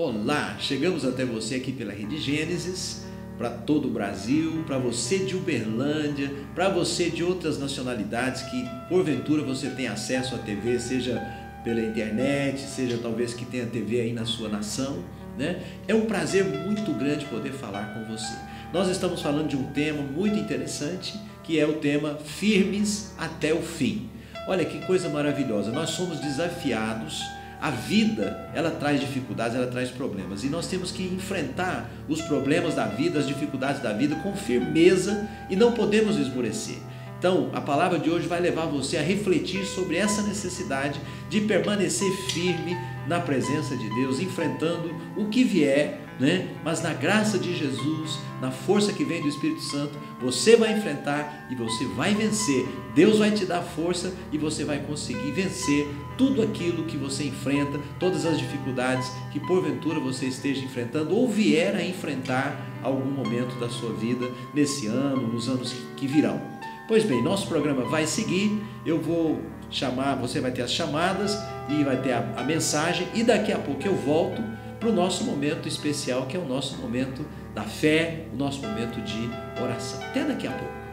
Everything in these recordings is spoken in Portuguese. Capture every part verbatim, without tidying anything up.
Olá, chegamos até você aqui pela Rede Gênesis, para todo o Brasil, para você de Uberlândia, para você de outras nacionalidades que porventura você tem acesso à T V, seja pela internet, seja talvez que tenha T V aí na sua nação, né? É um prazer muito grande poder falar com você. Nós estamos falando de um tema muito interessante, que é o tema Firmes até o Fim. Olha que coisa maravilhosa, nós somos desafiados. A vida, ela traz dificuldades, ela traz problemas, e nós temos que enfrentar os problemas da vida, as dificuldades da vida com firmeza, e não podemos esmorecer. Então, a palavra de hoje vai levar você a refletir sobre essa necessidade de permanecer firme na presença de Deus, enfrentando o que vier, né? Mas na graça de Jesus, na força que vem do Espírito Santo, você vai enfrentar e você vai vencer. Deus vai te dar força e você vai conseguir vencer tudo aquilo que você enfrenta, todas as dificuldades que porventura você esteja enfrentando ou vier a enfrentar algum momento da sua vida, nesse ano, nos anos que virão. Pois bem, nosso programa vai seguir, eu vou chamar, você vai ter as chamadas e vai ter a, a mensagem, e daqui a pouco eu volto para o nosso momento especial, que é o nosso momento da fé, o nosso momento de oração. Até daqui a pouco.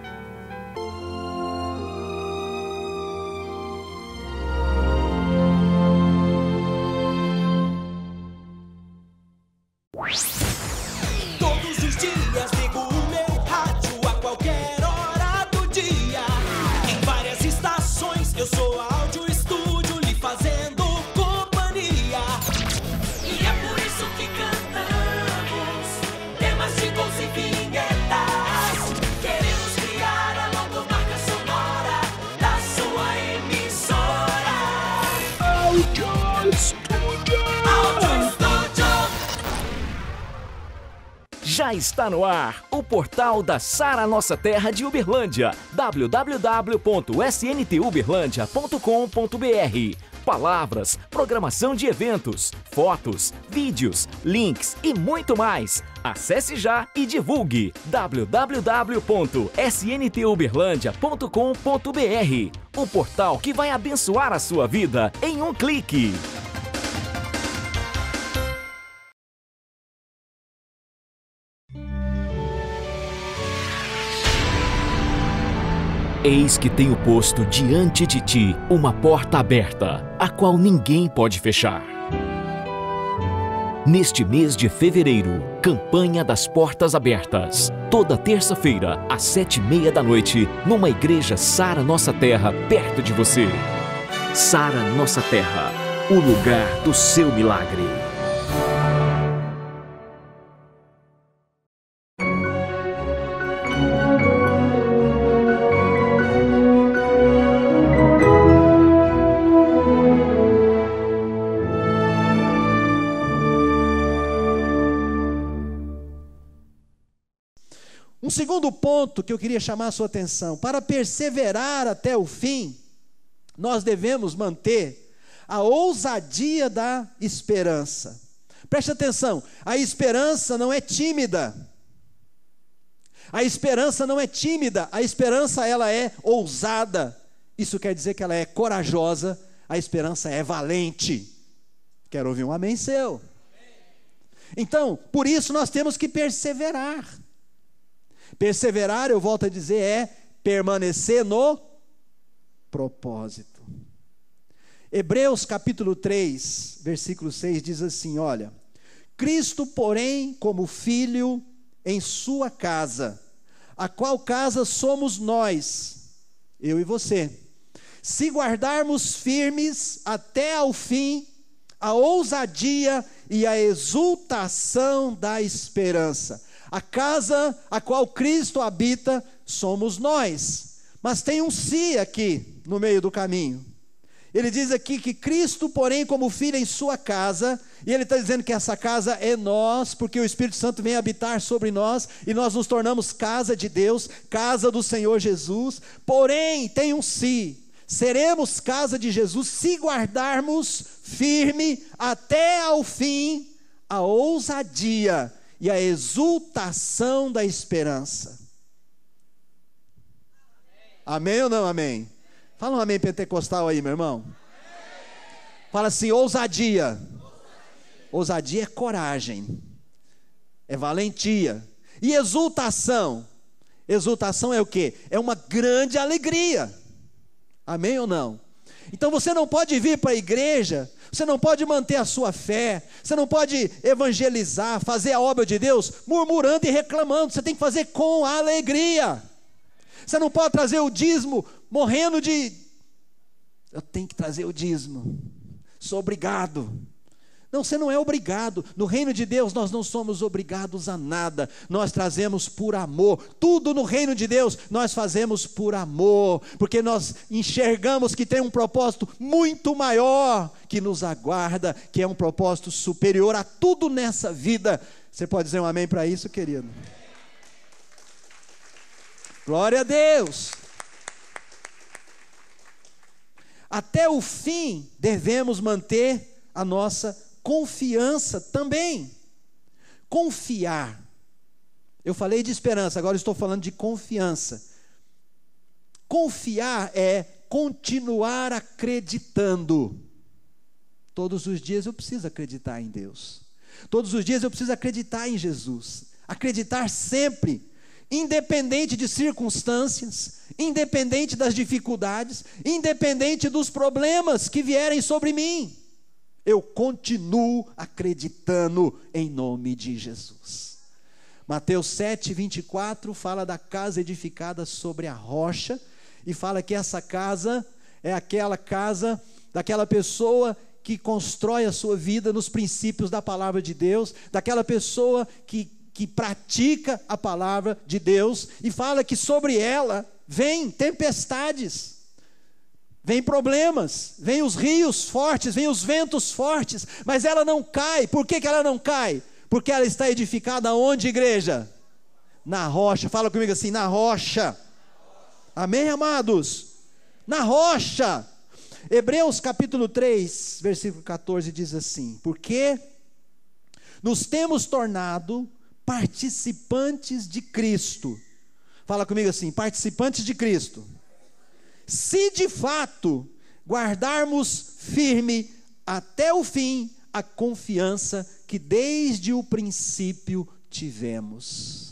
Todos os dias ligo o meu rádio a qualquer hora do dia. Em várias estações eu sou áudio estúdio lhe fazendo companhia. E é por isso que cantamos temas de gols e vinhetas. Queremos criar a logomarca sonora da sua emissora. Áudio Estúdio. Áudio Estúdio. Já está no ar o portal da Sara Nossa Terra de Uberlândia, w w w ponto s n t uberlândia ponto com ponto b r. Palavras, programação de eventos, fotos, vídeos, links e muito mais. Acesse já e divulgue w w w ponto s n t uberlândia ponto com ponto b r. O portal que vai abençoar a sua vida em um clique. Eis que tenho posto diante de ti uma porta aberta, a qual ninguém pode fechar. Neste mês de fevereiro, campanha das portas abertas. Toda terça-feira, às sete e meia da noite, numa igreja Sara Nossa Terra, perto de você. Sara Nossa Terra, o lugar do seu milagre. Um segundo ponto que eu queria chamar a sua atenção: para perseverar até o fim, nós devemos manter a ousadia da esperança. Preste atenção, a esperança não é tímida. A esperança não é tímida, a esperança ela é ousada. Isso quer dizer que ela é corajosa, a esperança é valente. Quero ouvir um amém seu. Então, por isso nós temos que perseverar. Perseverar, eu volto a dizer, é permanecer no propósito. Hebreus capítulo três, versículo seis diz assim, olha: Cristo, porém, como filho em sua casa, a qual casa somos nós, eu e você, se guardarmos firmes até ao fim a ousadia e a exultação da esperança. A casa a qual Cristo habita somos nós. Mas tem um se aqui no meio do caminho. Ele diz aqui que Cristo, porém, como filho em sua casa, e ele está dizendo que essa casa é nós, porque o Espírito Santo vem habitar sobre nós, e nós nos tornamos casa de Deus, casa do Senhor Jesus. Porém, tem um se, seremos casa de Jesus se guardarmos firme até ao fim a ousadia e a exultação da esperança. Amém, amém ou não amém? Fala um amém pentecostal aí, meu irmão. Amém. Fala assim, ousadia, ousadia Ousadia é coragem, é valentia. E exultação? Exultação é o quê? É uma grande alegria. Amém ou não? Então você não pode vir para a igreja, você não pode manter a sua fé, você não pode evangelizar, fazer a obra de Deus murmurando e reclamando. Você tem que fazer com alegria. Você não pode trazer o dízimo morrendo de... eu tenho que trazer o dízimo, sou obrigado. Não, você não é obrigado. No reino de Deus nós não somos obrigados a nada. Nós trazemos por amor. Tudo no reino de Deus nós fazemos por amor, porque nós enxergamos que tem um propósito muito maior que nos aguarda, que é um propósito superior a tudo nessa vida. Você pode dizer um amém para isso, querido? Glória a Deus. Até o fim devemos manter a nossa confiança também. Confiar. Eu falei de esperança, agora estou falando de confiança. Confiar é continuar acreditando. Todos os dias eu preciso acreditar em Deus. Todos os dias eu preciso acreditar em Jesus. Acreditar sempre, independente de circunstâncias, independente das dificuldades, independente dos problemas que vierem sobre mim. Eu continuo acreditando em nome de Jesus. Mateus sete, vinte e quatro fala da casa edificada sobre a rocha, e fala que essa casa é aquela casa daquela pessoa que constrói a sua vida nos princípios da palavra de Deus, daquela pessoa que, que pratica a palavra de Deus, e fala que sobre ela vem tempestades, vem problemas, vem os rios fortes, vem os ventos fortes, mas ela não cai. Por que que ela não cai? Porque ela está edificada onde, igreja? Na rocha. Fala comigo assim, na rocha. Amém, amados? Na rocha. Hebreus capítulo três, versículo catorze diz assim: porque nos temos tornado participantes de Cristo. Fala comigo assim, participantes de Cristo. Se de fato guardarmos firme até o fim a confiança que desde o princípio tivemos.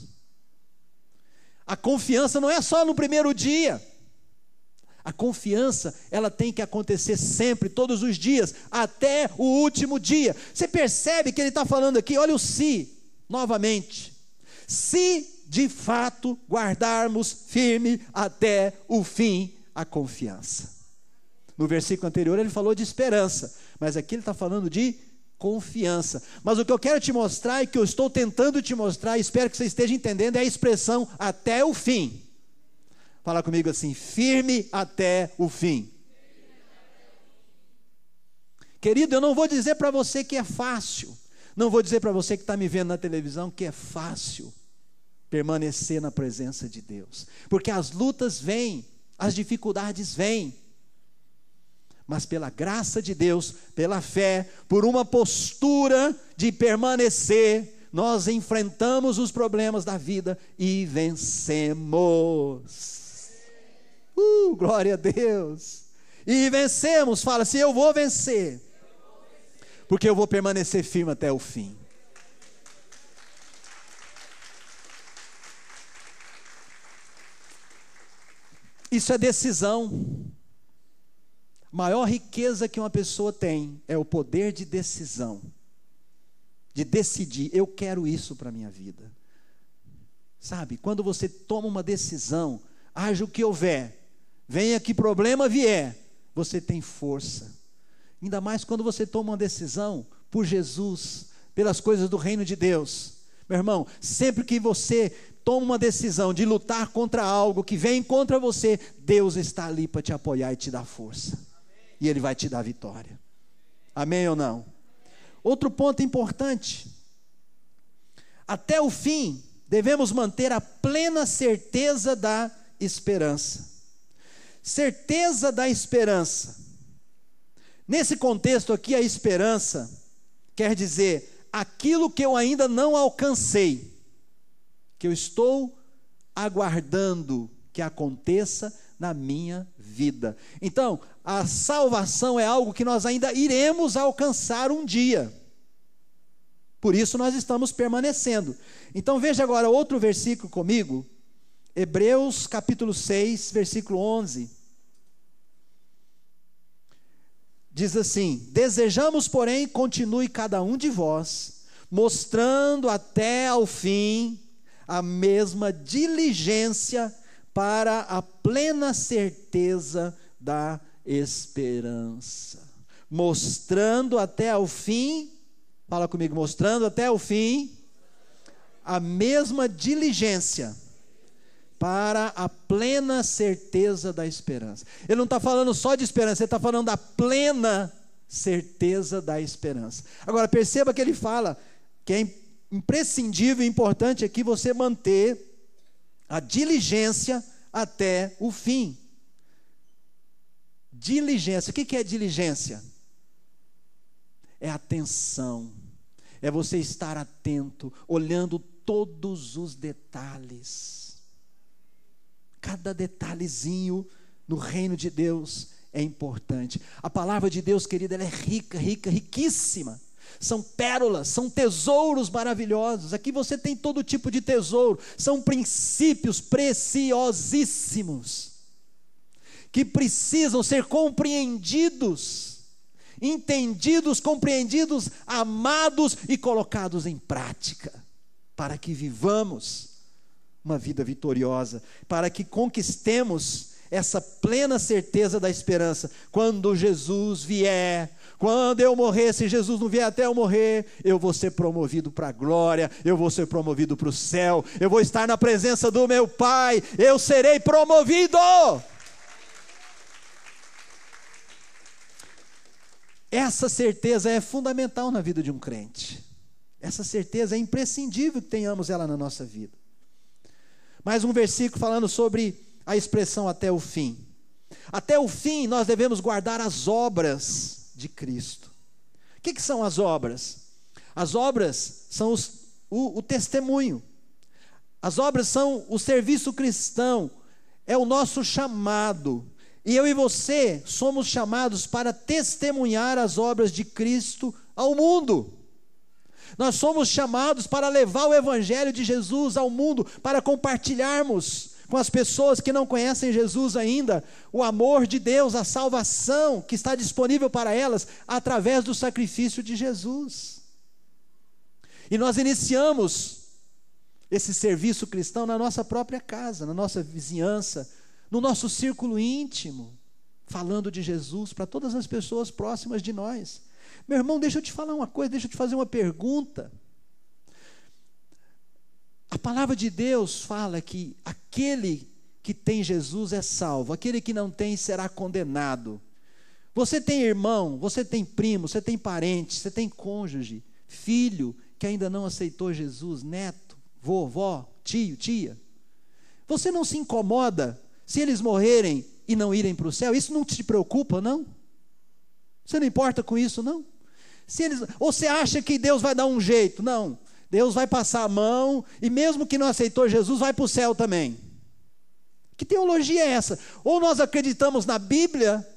A confiança não é só no primeiro dia. A confiança, ela tem que acontecer sempre, todos os dias, até o último dia. Você percebe que ele está falando aqui, olha o se, novamente. Se de fato guardarmos firme até o fim a confiança. No versículo anterior ele falou de esperança, mas aqui ele está falando de confiança. Mas o que eu quero te mostrar e que eu estou tentando te mostrar, espero que você esteja entendendo, é a expressão até o fim. Fala comigo assim, firme até o fim. Querido, eu não vou dizer para você que é fácil, não vou dizer para você que está me vendo na televisão que é fácil permanecer na presença de Deus, porque as lutas vêm, as dificuldades vêm, mas pela graça de Deus, pela fé, por uma postura de permanecer, nós enfrentamos os problemas da vida e vencemos. Uh, glória a Deus! E vencemos, fala assim, eu vou vencer, porque eu vou permanecer firme até o fim. Isso é decisão. A maior riqueza que uma pessoa tem é o poder de decisão, de decidir, eu quero isso para a minha vida. Sabe, quando você toma uma decisão, haja o que houver, venha que problema vier, você tem força. Ainda mais quando você toma uma decisão por Jesus, pelas coisas do reino de Deus. Meu irmão, sempre que você toma uma decisão de lutar contra algo que vem contra você, Deus está ali para te apoiar e te dar força. Amém. E Ele vai te dar vitória. Amém ou não? Outro ponto importante. Até o fim, devemos manter a plena certeza da esperança. Certeza da esperança. Nesse contexto aqui, a esperança quer dizer aquilo que eu ainda não alcancei, que eu estou aguardando que aconteça na minha vida. Então, a salvação é algo que nós ainda iremos alcançar um dia. Por isso nós estamos permanecendo. Então veja agora outro versículo comigo. Hebreus capítulo seis, versículo onze. Diz assim: desejamos, porém, continue cada um de vós, mostrando até ao fim a mesma diligência para a plena certeza da esperança. Mostrando até ao fim, fala comigo, mostrando até ao fim a mesma diligência para a plena certeza da esperança. Ele não está falando só de esperança, ele está falando da plena certeza da esperança. Agora perceba que ele fala que é imprescindível e importante aqui você manter a diligência até o fim. Diligência, o que é diligência? É atenção, é você estar atento, olhando todos os detalhes. Cada detalhezinho no reino de Deus é importante. A palavra de Deus, querida, ela é rica, rica, riquíssima. São pérolas, são tesouros maravilhosos. Aqui você tem todo tipo de tesouro. São princípios preciosíssimos que precisam ser compreendidos, entendidos, compreendidos, amados e colocados em prática, para que vivamos uma vida vitoriosa, para que conquistemos essa plena certeza da esperança. Quando Jesus vier, quando eu morrer, se Jesus não vier até eu morrer, eu vou ser promovido para a glória, eu vou ser promovido para o céu, eu vou estar na presença do meu Pai, eu serei promovido. Essa certeza é fundamental na vida de um crente. Essa certeza é imprescindível que tenhamos ela na nossa vida. Mais um versículo falando sobre a expressão até o fim. Até o fim nós devemos guardar as obras de Cristo. O que, que são as obras? As obras são os, o, o testemunho. As obras são o serviço cristão. É o nosso chamado. E eu e você somos chamados para testemunhar as obras de Cristo ao mundo. Nós somos chamados para levar o evangelho de Jesus ao mundo, para compartilharmos com as pessoas que não conhecem Jesus ainda, o amor de Deus, a salvação que está disponível para elas, através do sacrifício de Jesus. E nós iniciamos esse serviço cristão na nossa própria casa, na nossa vizinhança, no nosso círculo íntimo, falando de Jesus para todas as pessoas próximas de nós. Meu irmão, deixa eu te falar uma coisa, deixa eu te fazer uma pergunta. A palavra de Deus fala que aquele que tem Jesus é salvo, aquele que não tem será condenado. Você tem irmão, você tem primo, você tem parente, você tem cônjuge, filho que ainda não aceitou Jesus, neto, vovó, tio, tia. Você não se incomoda se eles morrerem e não irem para o céu? Isso não te preocupa, não? Você não importa com isso, não? Se eles, ou você acha que Deus vai dar um jeito? Não. Deus vai passar a mão, e mesmo que não aceitou Jesus, vai para o céu também. Que teologia é essa? Ou nós acreditamos na Bíblia,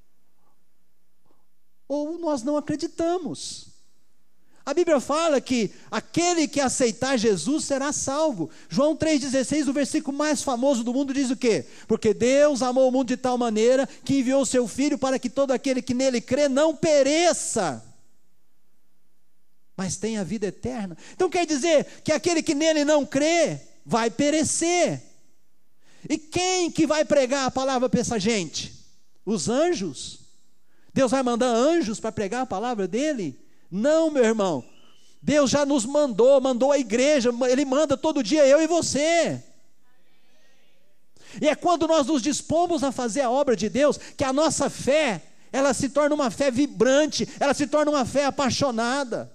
ou nós não acreditamos. A Bíblia fala que aquele que aceitar Jesus será salvo. João três dezesseis, o versículo mais famoso do mundo, diz o quê? Porque Deus amou o mundo de tal maneira que enviou o seu Filho para que todo aquele que nele crê não pereça, mas tenha vida eterna. Então quer dizer que aquele que nele não crê vai perecer. E quem que vai pregar a palavra para essa gente? Os anjos? Deus vai mandar anjos para pregar a palavra dele? Não, meu irmão. Deus já nos mandou, mandou a igreja, Ele manda todo dia eu e você. E é quando nós nos dispomos a fazer a obra de Deus, que a nossa fé, ela se torna uma fé vibrante, ela se torna uma fé apaixonada.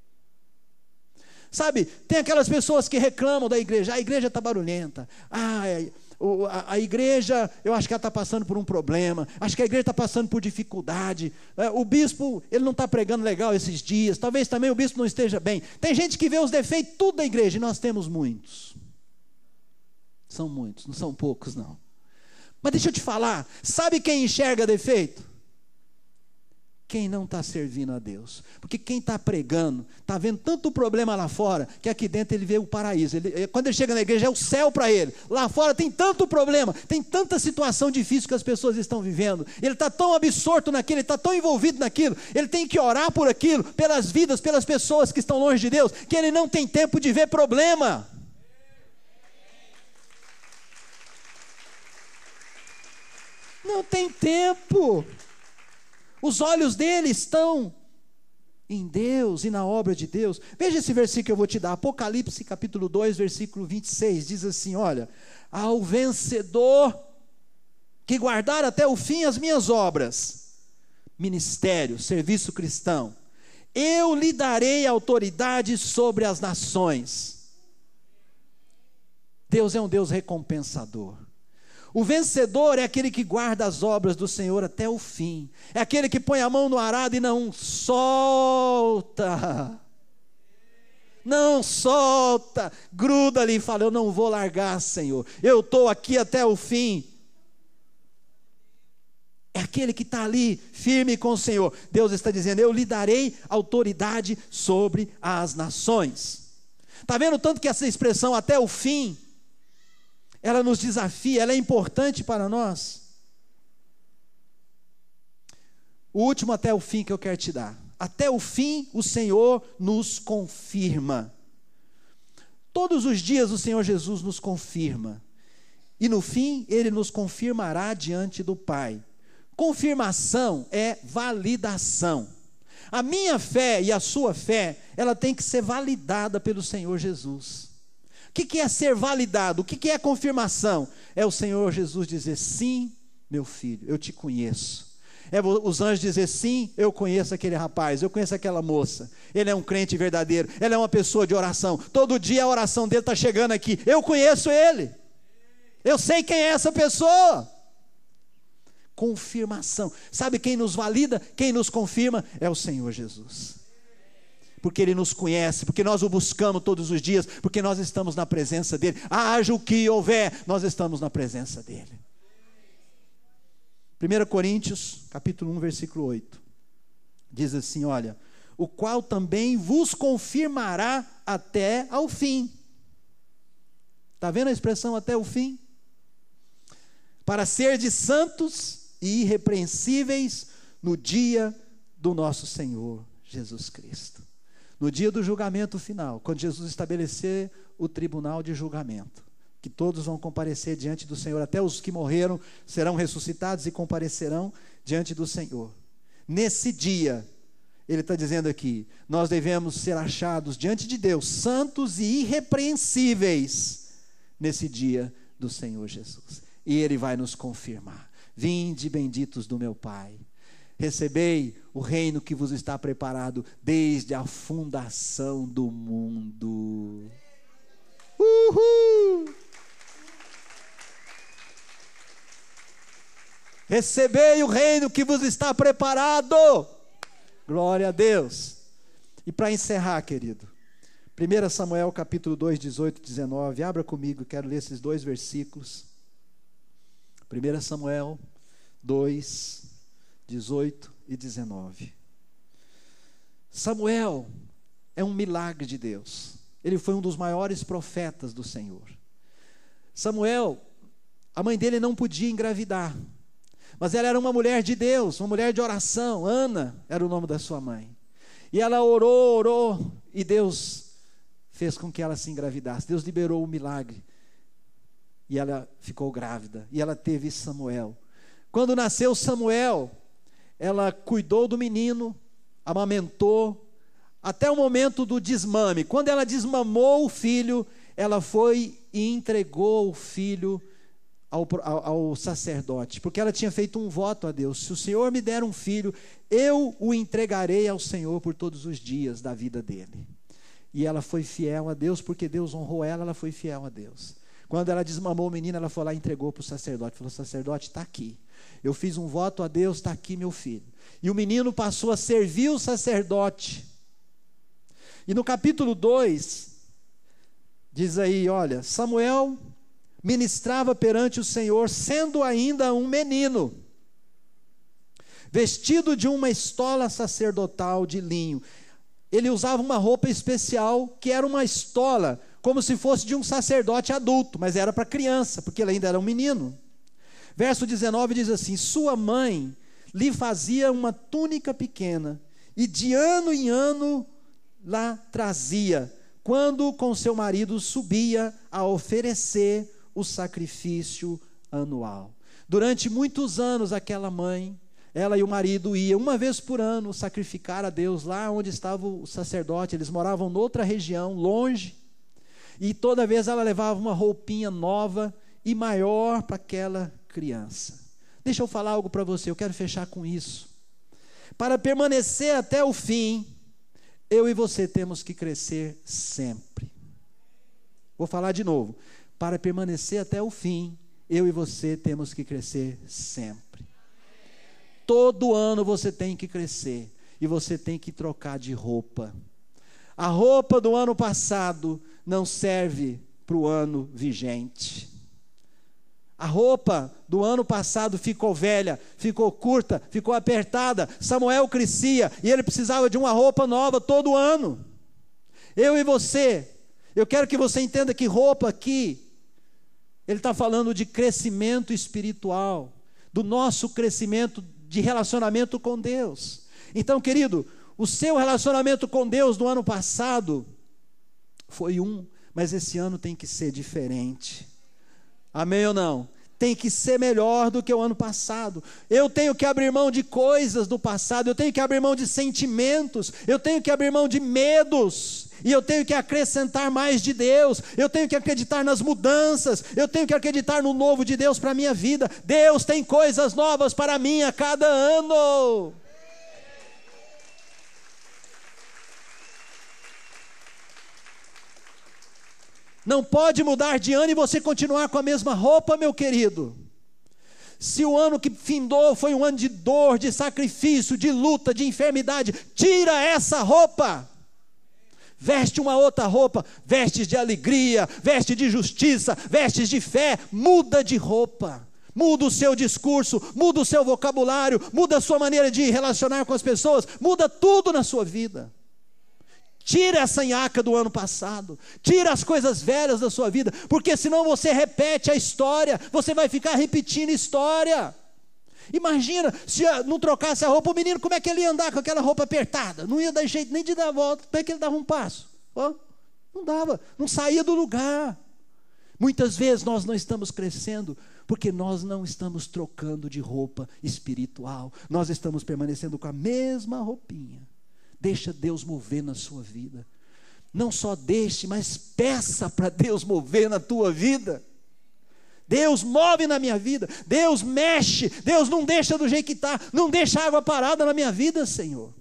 Sabe, tem aquelas pessoas que reclamam da igreja, a igreja está barulhenta, ah, a, a igreja, eu acho que ela está passando por um problema, acho que a igreja está passando por dificuldade, o bispo, ele não está pregando legal esses dias, talvez também o bispo não esteja bem. Tem gente que vê os defeitos tudo da igreja, e nós temos muitos, são muitos, não são poucos não. Mas deixa eu te falar, sabe quem enxerga defeito? quem não está servindo a Deus. Porque quem está pregando, está vendo tanto problema lá fora, que aqui dentro ele vê o paraíso. Ele, quando ele chega na igreja, é o céu para ele. Lá fora tem tanto problema, tem tanta situação difícil que as pessoas estão vivendo. Ele está tão absorto naquilo, ele está tão envolvido naquilo, ele tem que orar por aquilo, pelas vidas, pelas pessoas que estão longe de Deus, que ele não tem tempo de ver problema. Não tem tempo. Os olhos dele estão em Deus e na obra de Deus. Veja esse versículo que eu vou te dar. Apocalipse capítulo dois, versículo vinte e seis. Diz assim, olha: ao vencedor que guardar até o fim as minhas obras, ministério, serviço cristão, eu lhe darei autoridade sobre as nações. Deus é um Deus recompensador. O vencedor é aquele que guarda as obras do Senhor até o fim. É aquele que põe a mão no arado e não solta. Não solta. Gruda ali e fala: eu não vou largar, Senhor. Eu estou aqui até o fim. É aquele que está ali firme com o Senhor. Deus está dizendo: eu lhe darei autoridade sobre as nações. Está vendo tanto que essa expressão até o fim, ela nos desafia, ela é importante para nós. O último até o fim que eu quero te dar. Até o fim o Senhor nos confirma. Todos os dias o Senhor Jesus nos confirma. E no fim Ele nos confirmará diante do Pai. Confirmação é validação. A minha fé e a sua fé, ela tem que ser validada pelo Senhor Jesus. O que é ser validado? O que é confirmação? É o Senhor Jesus dizer: sim, meu filho, eu te conheço. É os anjos dizer: sim, eu conheço aquele rapaz, eu conheço aquela moça. Ele é um crente verdadeiro, ele é uma pessoa de oração. Todo dia a oração dele está chegando aqui. Eu conheço ele. Eu sei quem é essa pessoa. Confirmação. Sabe quem nos valida? Quem nos confirma? É o Senhor Jesus. Porque Ele nos conhece, porque nós o buscamos todos os dias, porque nós estamos na presença dEle. Haja o que houver, nós estamos na presença dEle. primeira Coríntios, capítulo um, versículo oito. Diz assim, olha: o qual também vos confirmará até ao fim. Está vendo a expressão até o fim? Para serdes santos e irrepreensíveis no dia do nosso Senhor Jesus Cristo. No dia do julgamento final, quando Jesus estabelecer o tribunal de julgamento, que todos vão comparecer diante do Senhor, até os que morreram serão ressuscitados e comparecerão diante do Senhor. Nesse dia, Ele está dizendo aqui, nós devemos ser achados diante de Deus, santos e irrepreensíveis, nesse dia do Senhor Jesus. E Ele vai nos confirmar: vinde benditos do meu Pai, recebei o reino que vos está preparado desde a fundação do mundo. Uhul! Recebei o reino que vos está preparado. Glória a Deus. E para encerrar, querido, primeira Samuel capítulo dois, dezoito e dezenove. Abra comigo, quero ler esses dois versículos. primeira Samuel dois, dezoito e dezenove. Samuel é um milagre de Deus. Ele foi um dos maiores profetas do Senhor. Samuel, a mãe dele não podia engravidar, mas ela era uma mulher de Deus, uma mulher de oração. Ana era o nome da sua mãe. E ela orou, orou, e Deus fez com que ela se engravidasse. Deus liberou o milagre. E ela ficou grávida. E ela teve Samuel. Quando nasceu Samuel, ela cuidou do menino, amamentou, até o momento do desmame. Quando ela desmamou o filho, ela foi e entregou o filho Ao, ao, ao sacerdote, porque ela tinha feito um voto a Deus: se o Senhor me der um filho, eu o entregarei ao Senhor por todos os dias da vida dele. E ela foi fiel a Deus, porque Deus honrou ela, ela foi fiel a Deus. Quando ela desmamou o menino, ela foi lá e entregou para o sacerdote, falou: sacerdote, está aqui, eu fiz um voto a Deus, está aqui meu filho. E o menino passou a servir o sacerdote. E no capítulo dois, diz aí, olha, Samuel ministrava perante o Senhor, sendo ainda um menino. vestido de uma estola sacerdotal de linho. Ele usava uma roupa especial, que era uma estola, como se fosse de um sacerdote adulto, mas era para criança, porque ele ainda era um menino. Verso dezenove diz assim: sua mãe lhe fazia uma túnica pequena, e de ano em ano lá trazia, quando com seu marido subia a oferecer o sacrifício anual. Durante muitos anos aquela mãe, ela e o marido iam uma vez por ano sacrificar a Deus lá onde estava o sacerdote. Eles moravam noutra região, longe, e toda vez ela levava uma roupinha nova e maior para aquela criança. Deixa eu falar algo para você, eu quero fechar com isso. Para permanecer até o fim, eu e você temos que crescer sempre. Vou falar de novo. Para permanecer até o fim, eu e você temos que crescer sempre. Todo ano você tem que crescer, e você tem que trocar de roupa. A roupa do ano passado não serve para o ano vigente. A roupa do ano passado ficou velha, ficou curta, ficou apertada. Samuel crescia e ele precisava de uma roupa nova todo ano. Eu e você, eu quero que você entenda que roupa aqui, ele está falando de crescimento espiritual, do nosso crescimento de relacionamento com Deus. Então, querido, o seu relacionamento com Deus do ano passado foi um, mas esse ano tem que ser diferente. Amém ou não? Tem que ser melhor do que o ano passado. Eu tenho que abrir mão de coisas do passado, eu tenho que abrir mão de sentimentos, eu tenho que abrir mão de medos, e eu tenho que acrescentar mais de Deus. Eu tenho que acreditar nas mudanças, eu tenho que acreditar no novo de Deus para a minha vida. Deus tem coisas novas para mim a cada ano. Não pode mudar de ano e você continuar com a mesma roupa, meu querido. Se o ano que findou foi um ano de dor, de sacrifício, de luta, de enfermidade, tira essa roupa. Veste uma outra roupa, vestes de alegria, veste de justiça, vestes de fé, muda de roupa. Muda o seu discurso, muda o seu vocabulário, muda a sua maneira de relacionar com as pessoas, muda tudo na sua vida. Tira essa nhaca do ano passado, tira as coisas velhas da sua vida, porque senão você repete a história, você vai ficar repetindo história. Imagina, se não trocasse a roupa, o menino, como é que ele ia andar com aquela roupa apertada? Não ia dar jeito nem de dar a volta, como é que ele dava um passo? Oh, não dava, não saía do lugar. Muitas vezes nós não estamos crescendo, porque nós não estamos trocando de roupa espiritual, nós estamos permanecendo com a mesma roupinha. Deixa Deus mover na sua vida. Não só deixe, mas peça para Deus mover na tua vida. Deus move na minha vida, Deus mexe, Deus não deixa do jeito que está, não deixa água parada na minha vida, Senhor.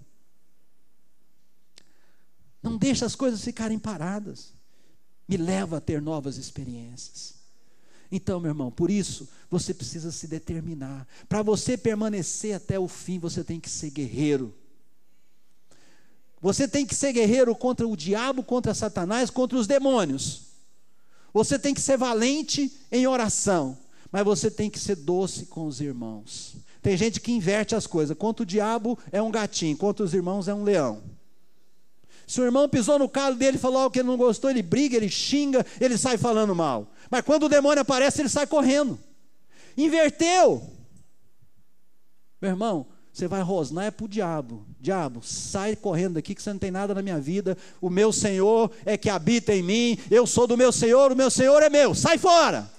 Não deixa as coisas ficarem paradas, me leva a ter novas experiências. Então, meu irmão, por isso, você precisa se determinar. Para você permanecer até o fim, você tem que ser guerreiro. Você tem que ser guerreiro contra o diabo, contra Satanás, contra os demônios. Você tem que ser valente em oração, mas você tem que ser doce com os irmãos. Tem gente que inverte as coisas. Contra o diabo é um gatinho, contra os irmãos é um leão. Se o irmão pisou no calo dele e falou algo que ele não gostou, ele briga, ele xinga, ele sai falando mal. Mas quando o demônio aparece, ele sai correndo. Inverteu. Meu irmão, você vai rosnar é para o diabo. Diabo, sai correndo daqui que você não tem nada na minha vida. O meu Senhor é que habita em mim. Eu sou do meu Senhor, o meu Senhor é meu. Sai fora.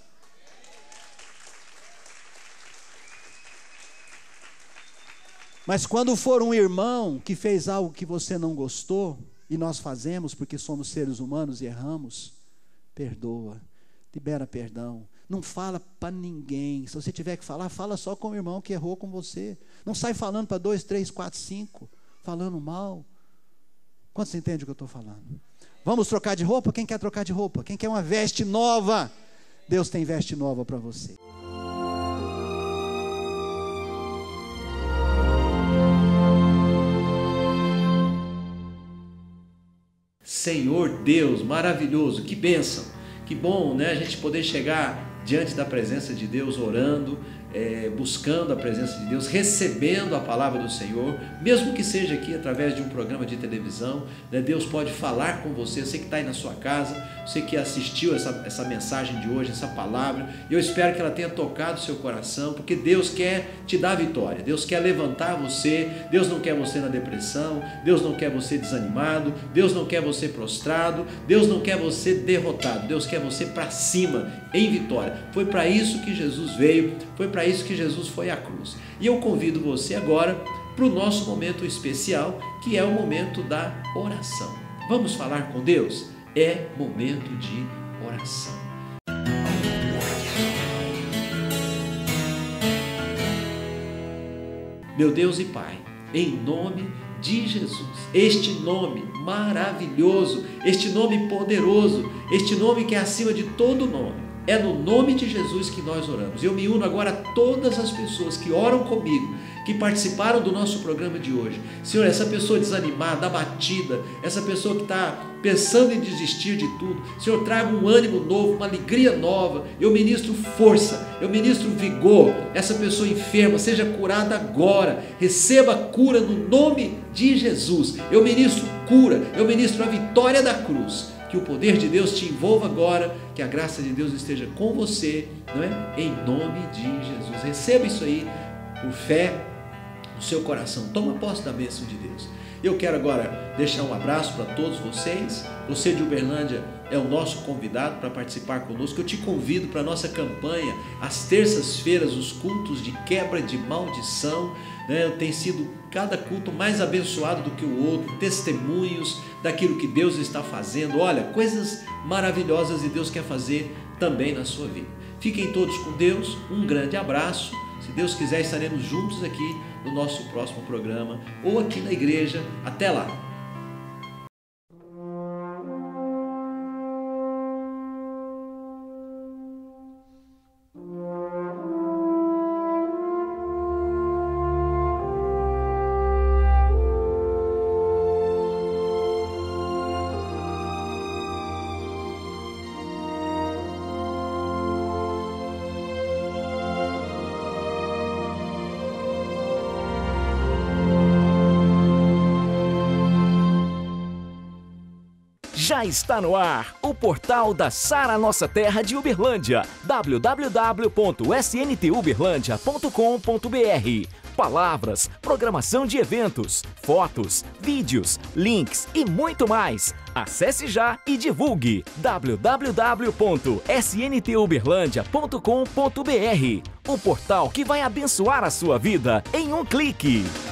Mas quando for um irmão que fez algo que você não gostou, e nós fazemos porque somos seres humanos e erramos, perdoa, libera perdão. Não fala para ninguém. Se você tiver que falar, fala só com o irmão que errou com você. Não sai falando para dois, três, quatro, cinco, falando mal. Quantos entendem o que eu estou falando? Vamos trocar de roupa? Quem quer trocar de roupa? Quem quer uma veste nova? Deus tem veste nova para você. Senhor Deus, maravilhoso, que bênção, que bom, né, a gente poder chegar diante da presença de Deus orando, é, buscando a presença de Deus, recebendo a palavra do Senhor, mesmo que seja aqui através de um programa de televisão, né? Deus pode falar com você, você que está aí na sua casa, você que assistiu essa, essa mensagem de hoje, essa palavra, eu espero que ela tenha tocado o seu coração, porque Deus quer te dar vitória, Deus quer levantar você, Deus não quer você na depressão, Deus não quer você desanimado, Deus não quer você prostrado, Deus não quer você derrotado, Deus quer você para cima, em vitória. Foi para isso que Jesus veio, foi para isso que Jesus foi à cruz. E eu convido você agora para o nosso momento especial, que é o momento da oração. Vamos falar com Deus? É momento de oração. Meu Deus e Pai, em nome de Jesus, este nome maravilhoso, este nome poderoso, este nome que é acima de todo nome, é no nome de Jesus que nós oramos. Eu me uno agora a todas as pessoas que oram comigo, que participaram do nosso programa de hoje. Senhor, essa pessoa desanimada, abatida, essa pessoa que está pensando em desistir de tudo, Senhor, traga um ânimo novo, uma alegria nova. Eu ministro força, eu ministro vigor. Essa pessoa enferma seja curada agora, receba cura no nome de Jesus. Eu ministro cura, eu ministro a vitória da cruz. Que o poder de Deus te envolva agora, que a graça de Deus esteja com você, não é? Em nome de Jesus. Receba isso aí por fé no seu coração. Toma posse da bênção de Deus. Eu quero agora deixar um abraço para todos vocês. Você de Uberlândia é o nosso convidado para participar conosco. Eu te convido para a nossa campanha, às terças-feiras, os cultos de quebra de maldição. Né? Tem sido cada culto mais abençoado do que o outro, testemunhos daquilo que Deus está fazendo. Olha, coisas maravilhosas e Deus quer fazer também na sua vida. Fiquem todos com Deus, um grande abraço. Se Deus quiser, estaremos juntos aqui no nosso próximo programa ou aqui na igreja. Até lá! Já está no ar o portal da Sara Nossa Terra de Uberlândia, w w w ponto s n t uberlândia ponto com ponto b r. Palavras, programação de eventos, fotos, vídeos, links e muito mais. Acesse já e divulgue w w w ponto s n t uberlândia ponto com ponto b r. O portal que vai abençoar a sua vida em um clique.